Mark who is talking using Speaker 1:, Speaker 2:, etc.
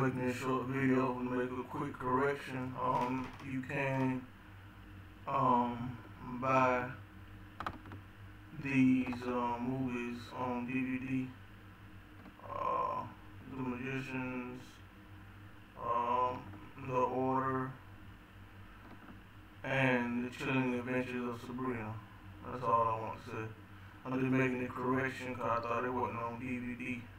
Speaker 1: making a short video to make a quick correction. You can buy these movies on DVD. The Magicians, The Order, and The Chilling Adventures of Sabrina. That's all I want to say. I'm just making a correction because I thought it wasn't on DVD.